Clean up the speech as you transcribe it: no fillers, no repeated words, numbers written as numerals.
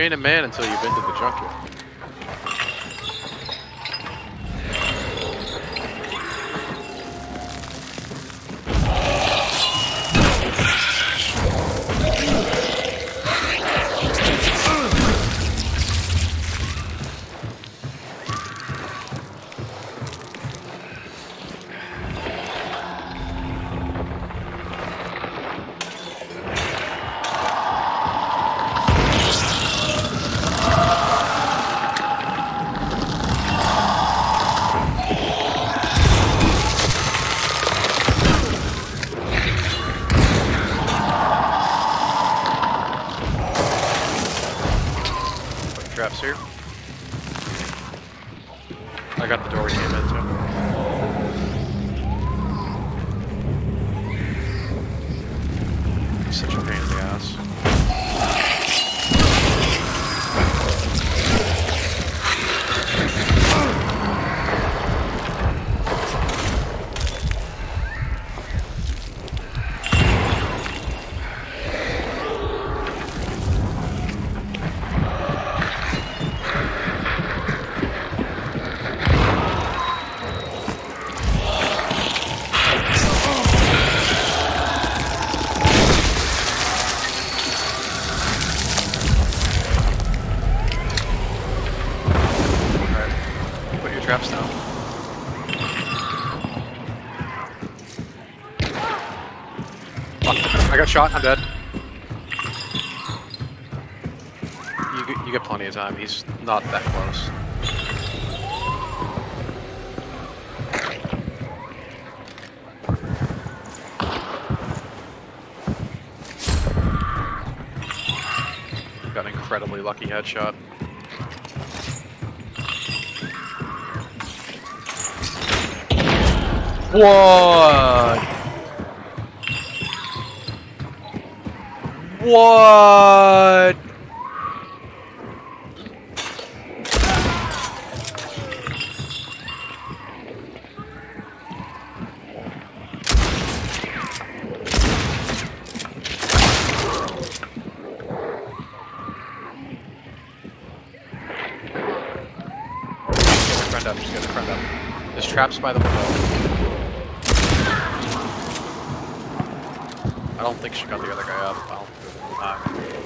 ain't a man until you've been to the junket. Traps here. I got the door we came into. Such a pain in the ass. Traps now. Oh, I got shot, I'm dead. You get plenty of time, he's not that close. Got an incredibly lucky headshot. What? What? Just get a friend up. There's traps by the window. I don't think she got the other guy up.